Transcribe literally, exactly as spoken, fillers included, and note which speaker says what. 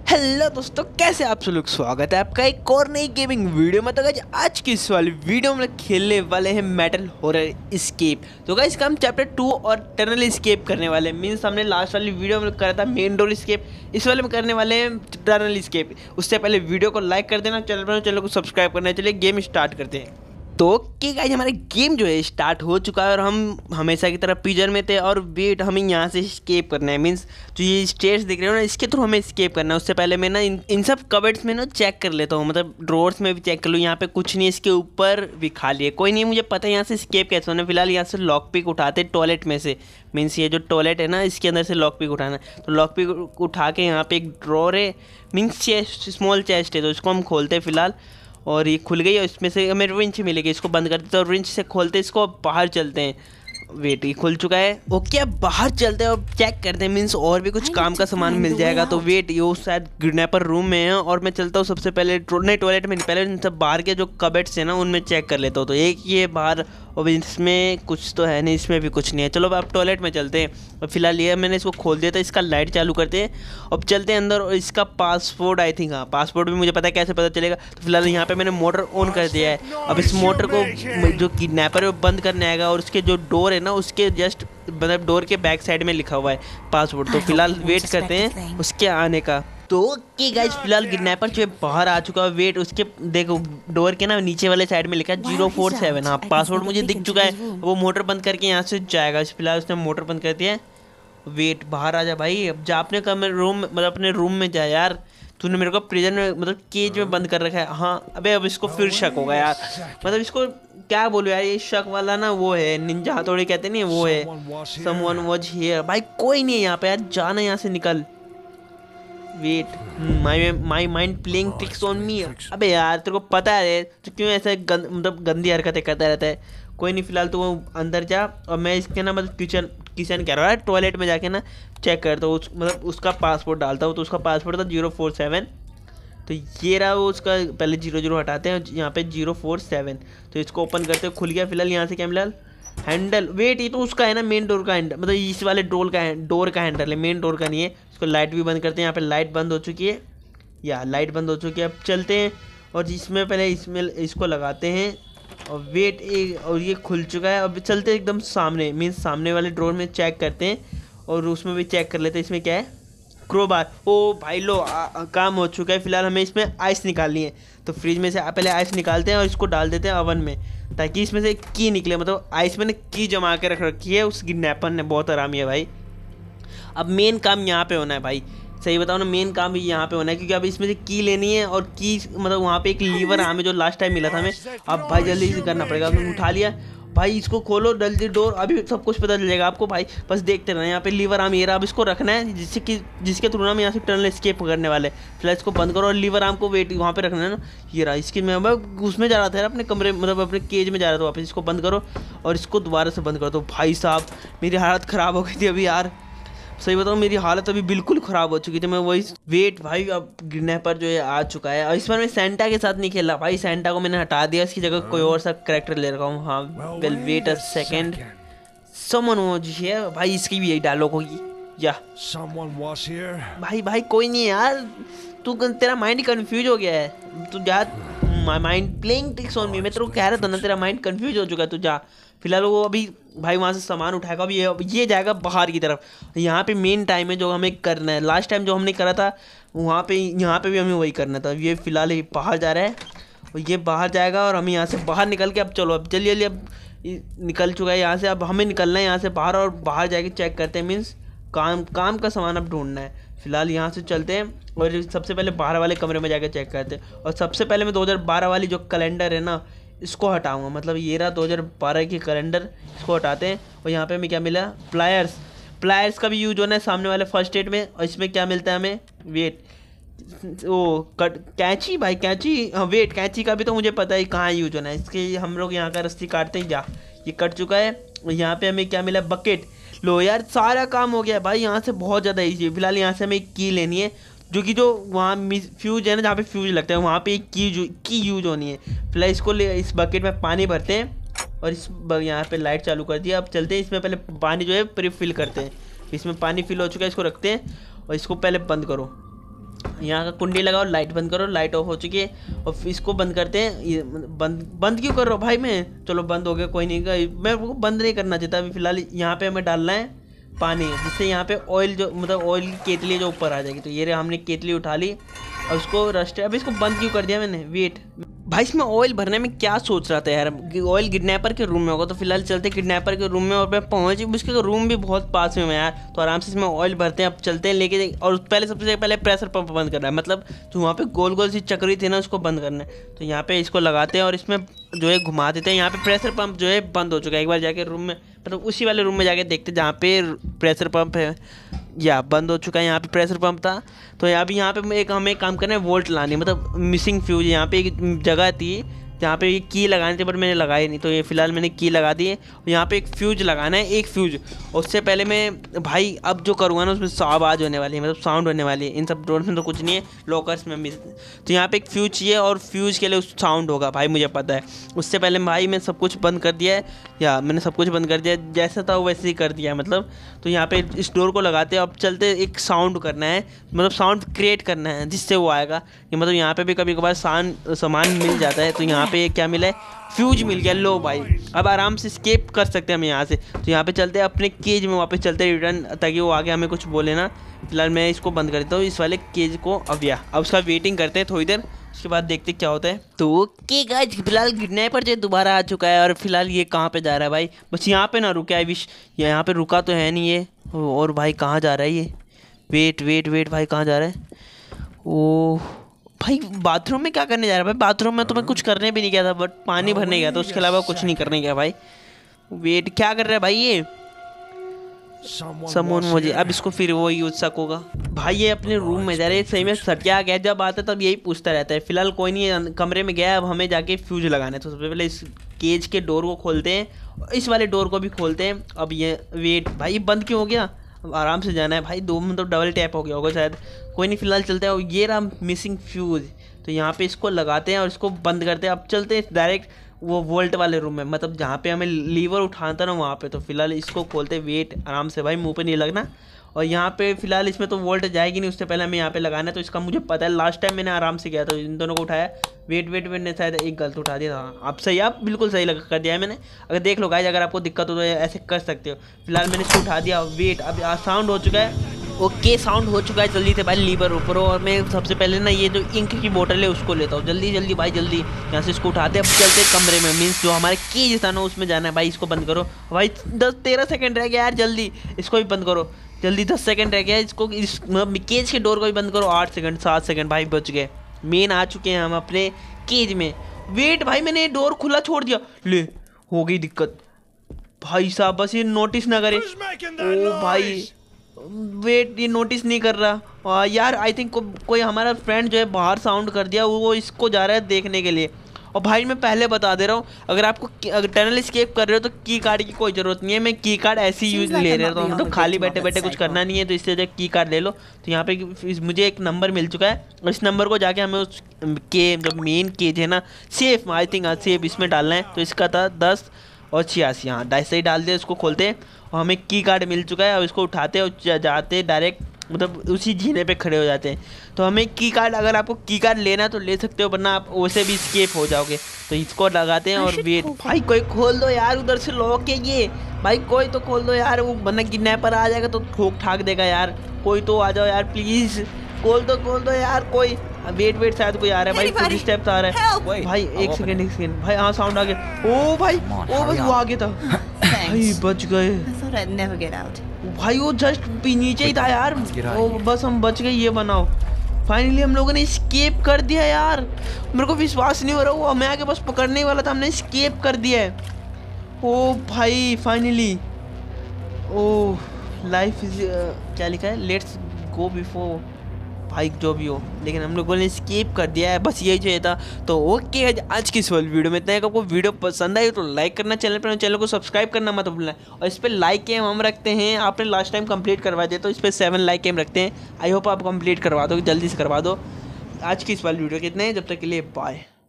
Speaker 1: Hello दोस्तों, कैसे आप सब लोग। स्वागत है आपका एक और नई गेमिंग वीडियो में। तो गाइस आज की इस वाली वीडियो में खेलने वाले हैं मेटल हॉरर एस्केप। तो गाइस इसका हम चैप्टर टू और टनल एस्केप करने वाले हैं। मीन्स हमने लास्ट वाली वीडियो में करा था मेन डोर एस्केप, इस वाले में करने वाले हैं टनल एस्केप। उससे पहले वीडियो को लाइक कर देना, चैनल पर चैनल को सब्सक्राइब करना। चलिए गेम स्टार्ट करते हैं। तो कि गाइस हमारा गेम जो है स्टार्ट हो चुका है और हम हमेशा की तरह पिजर में थे और वेट हमें यहाँ से स्केप करना है। मीन्स जो ये स्टेयर्स दिख रहे हो ना, इसके थ्रू हमें स्केप करना है। उससे पहले मैं ना इन इन सब कबर्ड्स में ना चेक कर लेता हूँ, मतलब ड्रॉर्स में भी चेक कर लूँ। यहाँ पे कुछ नहीं है, इसके ऊपर भी खाली है, कोई नहीं। मुझे पता है यहाँ से स्केप कैसे होना है। फिलहाल यहाँ से लॉक पिक उठाते टॉयलेट में से। मीन्स ये जो टॉयलेट है ना, इसके अंदर से लॉक पिक उठाना है। तो लॉक पिक उठा के यहाँ पे एक ड्रॉर है, मीन्स चेस्ट, स्मॉल चेस्ट है, तो इसको हम खोलते हैं फिलहाल। और ये खुल गई और इसमें से हमें रिंच मिलेगी। इसको बंद कर देते हैं और रिंच से खोलते हैं इसको, बाहर चलते हैं। वेट, ये खुल चुका है। ओके, अब बाहर चलते हैं और चेक करते हैं। मीन्स और भी कुछ काम का सामान मिल जाएगा। तो वेट, ये शायद किडनैपर रूम में है और मैं चलता हूँ सबसे पहले नहीं टॉयलेट में, पहले सब बाहर के जो कबर्ड्स हैं ना उनमें चेक कर लेता हूँ। तो एक ये बाहर, और इसमें कुछ तो है नहीं, इसमें भी कुछ नहीं है। चलो अब टॉयलेट में चलते हैं। और फिलहाल ये मैंने इसको खोल दिया था, इसका लाइट चालू करते हैं। अब चलते हैं अंदर और इसका पासपोर्ट, आई थिंक हाँ पासपोर्ट भी मुझे पता है, कैसे पता चलेगा। तो फिलहाल यहाँ पे मैंने मोटर ऑन कर दिया है। अब इस मोटर को जो किडनैपर है वो बंद करने आएगा और उसके जो डोर है ना, उसके जस्ट मतलब डोर के बैक साइड में लिखा हुआ है पासपोर्ट। तो फिलहाल वेट करते हैं उसके आने का। तो कि गाइस फिलहाल किडनैपर जो है बाहर आ चुका है। वेट, उसके देखो डोर के ना नीचे वाले साइड में लिखा है जीरो फोर सेवन। हाँ पासवर्ड मुझे दिख चुका है। वो मोटर बंद करके यहाँ से जाएगा। फिलहाल उसने मोटर बंद कर दिया है। वेट, बाहर आ जा भाई। अब जा अपने कमरे रूम, मतलब अपने रूम में जा यार। तूने मेरे को प्रिजन में, मतलब केज में बंद कर रखा है। हाँ अबे अब इसको फिर शक होगा यार, मतलब इसको क्या बोलूं यार, ये शक वाला ना वो है, निंजा हथौड़ी कहते नहीं, वो है। Someone was here. भाई कोई नहीं है यहाँ पे यार, जाना यहाँ से, निकल। Wait, my my mind playing tricks on me. अबे यार तेरे को पता है तो क्यों ऐसे गंद, मतलब गंदी हरकतें करता रहता है। कोई नहीं, फिलहाल तो वो अंदर जा और मैं इसके ना मतलब किचन किचन कह रहा है टॉयलेट में जाके ना चेक करता हूँ। उस मतलब उसका पासपोर्ट डालता हूँ। तो उसका पासपोर्ट था जीरो फोर सेवन। तो ये रहा वो उसका, पहले जीरो जीरो हटाते हैं यहाँ पे जीरो फोर सेवन। तो इसको ओपन करते हैं, खुल गया। फिलहाल यहाँ से क्या मिला, हैंडल। वेट, ये तो उसका है ना मेन डोर का हैंडल, मतलब इस वाले डोर का डोर का हैंडल है, मेन डोर का नहीं है। इसको लाइट भी बंद करते हैं। यहाँ पे लाइट बंद हो चुकी है, या लाइट बंद हो चुकी है। अब चलते हैं और इसमें पहले इसमें इसको लगाते हैं। और वेट, एक और ये खुल चुका है। अब चलते हैं एकदम सामने, मीन्स सामने वाले ड्रोर में चेक करते हैं और उसमें भी चेक कर लेते हैं। इसमें क्या है, क्रोबार। ओ भाई लो, आ, आ, काम हो चुका है। फिलहाल हमें इसमें आइस निकालनी है। तो फ्रिज में से पहले आइस निकालते हैं और इसको डाल देते हैं अवन में, ताकि इसमें से की निकले। मतलब आइस में की जमा के रख रखी है उस किडनैपर ने, बहुत आरामी है भाई। अब मेन काम यहाँ पे होना है भाई, सही बताओ ना, मेन काम भी यहाँ पे होना है, क्योंकि अब इसमें से की लेनी है। और की मतलब वहाँ पे एक लीवर हमें जो लास्ट टाइम मिला था हमें, अब भाई जल्दी से करना पड़ेगा। हमने उठा लिया भाई, इसको खोलो जल्दी डोर, अभी सब कुछ पता चल जाएगा आपको भाई, बस देखते रहना। यहाँ पे लीवर आर्म ये रहा, अब इसको रखना है जिससे कि जिसके थ्रू हम यहाँ से टनल एस्केप करने वाले। फिलहाल इसको बंद करो और लीवर आर्म को वेट वहाँ पे रखना है ना। ये रहा, इसकी मैं उसमें जा रहा था अपने कमरे, मतलब अपने केज में जा रहा था वापस। इसको बंद करो और इसको दोबारा से बंद कर दो। भाई साहब मेरी हालत ख़राब हो गई थी अभी यार, सही बताऊँ मेरी हालत अभी बिल्कुल ख़राब हो चुकी थी। मैं वही वेट भाई, अब किडनैपर जो है आ चुका है। और इस बार मैं सेंटा के साथ नहीं खेला भाई, सेंटा को मैंने हटा दिया, इसकी जगह कोई और सा कैरेक्टर ले रखा हूँ। हाँ well wait a second, someone was here. भाई इसकी भी यही डायलॉग होगी या भाई भाई कोई नहीं है यार, तू तेरा माइंड कंफ्यूज हो गया है। तू जा, mind playing tricks on me, मैं तेरे को कह रहा था ना तेरा माइंड कंफ्यूज हो चुका है, तू जा। फिलहाल वो अभी भाई वहाँ से सामान उठाएगा, अभी ये ये जाएगा बाहर की तरफ। यहाँ पे मेन टाइम है जो हमें करना है। लास्ट टाइम जो हमने करा था वहाँ पे, यहाँ पे भी हमें वही करना था। ये फिलहाल ये बाहर जा रहा है और ये बाहर जाएगा और हमें यहाँ से बाहर निकल के, अब चलो अब जल्दी जल्दी, अब निकल चुका है यहाँ से। अब हमें निकलना है यहाँ से बाहर और बाहर जाके चेक करते हैं, मीन्स काम काम का सामान अब ढूंढना है। फिलहाल यहाँ से चलते हैं और सबसे पहले बाहर वाले कमरे में जाकर चेक करते हैं। और सबसे पहले मैं दो हज़ार बारह वाली जो कैलेंडर है ना, इसको हटाऊंगा। मतलब ये रहा दो हज़ार बारह की कैलेंडर, इसको हटाते हैं। और यहाँ पे हमें क्या मिला, प्लायर्स। प्लायर्स का भी यूज होना है सामने वाले फर्स्ट एड में। और इसमें क्या मिलता है हमें, वेट, ओ कट, कैंची भाई, कैंची। हाँ वेट, कैंची का भी तो मुझे पता है कहाँ यूज होना है। इसके हम लोग यहाँ का रस्सी काटते हैं, जा ये कट चुका है। और यहाँ पे हमें क्या मिला, बकेट। लो यार सारा काम हो गया भाई, यहाँ से बहुत ज़्यादा ईजी है। फिलहाल यहाँ से हमें एक की लेनी है, जो कि जो वहाँ फ्यूज है ना, जहाँ पे फ्यूज लगता है वहाँ पे एक की की यूज होनी है। फिलहाल इसको ले, इस बकेट में पानी भरते हैं और इस यहाँ पे लाइट चालू कर दिया। अब चलते हैं, इसमें पहले पानी जो है प्री फिल करते हैं। इसमें पानी फिल हो चुका है, इसको रखते हैं और इसको पहले बंद करो। यहाँ का कुंडी लगाओ, लाइट बंद करो, लाइट ऑफ हो चुकी है और इसको बंद करते हैं। ये बंद बंद क्यों कर रहा हूँ भाई मैं? चलो बंद हो गया, कोई नहीं, मैं वो बंद नहीं करना चाहता अभी फिलहाल। यहाँ पे हमें डालना है पानी, जिससे यहाँ पे ऑयल जो मतलब ऑयल की केतली जो ऊपर आ जाएगी। तो ये हमने केतली उठा ली और उसको रस्ट, अभी इसको बंद क्यों कर दिया मैंने? वेट भाई, इसमें ऑयल भरने में क्या सोच रहा था यार? ऑयल किडनैपर के रूम में होगा। तो फिलहाल चलते किडनैपर के रूम में और मैं पहुंच, उसके रूम भी बहुत पास में है यार। तो आराम से इसमें ऑयल भरते हैं। अब चलते हैं लेके, और पहले सबसे पहले प्रेशर पंप बंद करना है, मतलब जो वहाँ पे गोल गोल सी चक्री थी ना उसको बंद करना है। तो यहाँ पे इसको लगाते हैं और इसमें जो है घुमा देते हैं। यहाँ पे प्रेशर पंप जो है बंद हो चुका है। एक बार जाके रूम में, मतलब उसी वाले रूम में जाके देखते जहाँ पे प्रेशर पंप है, या बंद हो चुका है। यहाँ पे प्रेशर पंप था। तो अभी यहाँ पे एक हमें काम करना है, वोल्ट लानी, मतलब मिसिंग फ्यूज। यहाँ पे एक जगह थी जहाँ पे ये की लगानी थी, पर मैंने लगाई नहीं। तो ये फिलहाल मैंने की लगा दी है। यहाँ पे एक फ्यूज लगाना है, एक फ्यूज। उससे पहले मैं भाई अब जो करूँगा ना उसमें आवाज़ होने वाली है, मतलब साउंड होने वाली है। इन सब डोर्स में तो कुछ नहीं है, लॉकर्स में मिस। तो यहाँ पे एक फ्यूज चाहिए और फ्यूज के लिए साउंड होगा भाई, मुझे पता है। उससे पहले भाई मैं सब कुछ बंद कर दिया है, या मैंने सब कुछ बंद कर दिया, जैसा था वैसे ही कर दिया मतलब। तो यहाँ पे इस डोर को लगाते हैं। अब चलते एक साउंड करना है, मतलब साउंड क्रिएट करना है जिससे वो आएगा। मतलब यहाँ पे भी कभी कभार सामान मिल जाता है। तो यहाँ पे क्या मिला है? फ्यूज मिल गया। लो भाई, अब आराम से स्केप कर सकते हैं हम यहाँ से। तो यहाँ पे चलते हैं अपने केज में वापस चलते हैं रिटर्न, ताकि वो आगे हमें कुछ बोले ना। फिलहाल मैं इसको बंद कर देता हूँ इस वाले केज को। अब या अब उसका वेटिंग करते हैं थोड़ी देर, उसके बाद देखते क्या होता है। तो ओके गाइस, फिलहाल किडनैपर जो दोबारा आ चुका है और फिलहाल ये कहाँ पे जा रहा है भाई? बस यहाँ पे ना रुका है विश, यहाँ पे रुका तो है नहीं ये। और भाई कहाँ जा रहा है ये? वेट वेट वेट भाई, कहाँ जा रहा है? ओह भाई, बाथरूम में क्या करने जा रहा है भाई? बाथरूम में तो मैं कुछ करने भी नहीं गया था, बट पानी भरने गया था, उसके अलावा कुछ नहीं करने गया भाई। वेट, क्या कर रहा है भाई ये? समोन मुझे, अब इसको फिर वो यूज सक होगा भाई। ये अपने रूम में जा रहा है, सही में सटिया गया, जब आता है तब यही पूछता रहता है। फिलहाल कोई नहीं, कमरे में गया। अब हमें जाके फ्यूज लगाना है। तो सबसे पहले इस केज के डोर को खोलते हैं, इस वाले डोर को भी खोलते हैं। अब ये वेट भाई, ये बंद क्यों हो गया? आराम से जाना है भाई, दो मतलब डबल टैप हो गया होगा शायद, कोई नहीं। फिलहाल चलते हैं। ये रहा मिसिंग फ्यूज। तो यहाँ पे इसको लगाते हैं और इसको बंद करते हैं। अब चलते हैं डायरेक्ट वो वोल्ट वाले रूम में, मतलब जहाँ पे हमें लीवर उठाना था ना वहाँ पे। तो फिलहाल इसको खोलते, वेट आराम से भाई, मुंह पे नहीं लगना। और यहाँ पे फिलहाल इसमें तो वोल्ट जाएगी नहीं, उससे पहले हमें यहाँ पे लगाना है। तो इसका मुझे पता है, लास्ट टाइम मैंने आराम से किया था, इन दोनों को उठाया। वेट वेट वेट ने शायद एक गलत उठा दिया था। आप सही, आप बिल्कुल सही लगा कर दिया है मैंने। अगर देख लो गाइस, अगर आपको दिक्कत हो तो ऐसे कर सकते हो। फिलहाल मैंने इसको उठा दिया। वेट, अब साउंड हो चुका है। ओके, साउंड हो चुका है। जल्दी से भाई लीवर ऊपर हो, और मैं सबसे पहले ना ये जो इंक की बोतल है उसको लेता हूँ। जल्दी जल्दी भाई, जल्दी यहाँ से इसको उठाते हैं। अब चलते कमरे में, मीन्स जो हमारे केज था ना उसमें जाना है भाई। इसको बंद करो भाई, दस तेरह सेकंड रह गया यार, जल्दी इसको भी बंद करो। जल्दी, दस सेकंड रह गया इसको, इस केज के डोर को भी बंद करो। आठ सेकंड, सात सेकंड भाई बच गए। मेन आ चुके हैं हम अपने केज में। वेट भाई, मैंने डोर खुला छोड़ दिया, ले हो गई दिक्कत भाई साहब। बस ये नोटिस ना करे। ओ भाई वेट, ये नोटिस नहीं कर रहा। आ, यार आई थिंक को, कोई हमारा फ्रेंड जो है बाहर साउंड कर दिया, वो इसको जा रहा है देखने के लिए। और भाई मैं पहले बता दे रहा हूँ, अगर आपको अगर टनल एस्केप कर रहे हो तो की कार्ड की कोई ज़रूरत नहीं है। मैं की कार्ड ऐसे ही यूज ले रहा हूँ, मतलब खाली बैठे बैठे कुछ करना नहीं है, तो इससे जो की कार्ड ले लो। तो यहाँ पे मुझे एक नंबर मिल चुका है, और इस नंबर को जाके हमें उस के जो मेन केज है ना, सेफ आई थिंक सेफ इसमें डालना है। तो इसका था दस और छियासी, हाँ डाइस सही डाल दिया। इसको खोलते हैं और हमें की कार्ड मिल चुका है। और इसको उठाते हैं और जाते डायरेक्ट, मतलब उसी जीने पे खड़े हो जाते हैं। तो हमें की कार्ड, अगर आपको की कार्ड लेना है तो ले सकते हो, वरना आप वैसे भी स्केप हो जाओगे। तो इसको लगाते हैं और वेट भाई, कोई खोल दो यार, उधर से लॉक है ये भाई, कोई तो खोल दो यार, वो वरना किडनैपर आ जाएगा तो ठोक ठाक देगा यार। कोई तो आ जाओ यार प्लीज़, खोल दो खोल दो यार कोई। वेट वेट, शायद कोई आ रहा है भाई, कुछ स्टेप्स आ रहा है भाई। एक सेकंड एक सेकंड भाई, हाँ साउंड आ गया। ओ भाई, ओ बस वो आ गया था भाई, बच गए भाई। वो जस्ट नीचे ही था यार, ओ बस हम बच गए। ये बनाओ, फाइनली हम लोगों ने स्केप कर दिया यार। मेरे को विश्वास नहीं हो रहा, वो हमें आके बस पकड़ने वाला था, हमने स्केप कर दिया है। ओ भाई फाइनली। ओ लाइफ इज क्या लिखा है, लेट्स गो बिफोर भाई, जो भी हो, लेकिन हम लोगों ने स्किप कर दिया है। बस यही चाहिए था। तो ओके आज की इस वाली वीडियो में इतना है। आपको वीडियो पसंद आई तो लाइक करना, चैनल पर चैनल को सब्सक्राइब करना मत भूलना। और इस पर लाइक के हम रखते हैं, आपने लास्ट टाइम कंप्लीट करवा दिया, तो इस पर सेवन लाइक के हम रखते हैं। आई होप आप कंप्लीट करवा दो, जल्दी से करवा दो। आज की इस वाली वीडियो कितने हैं, जब तक के लिए बाय।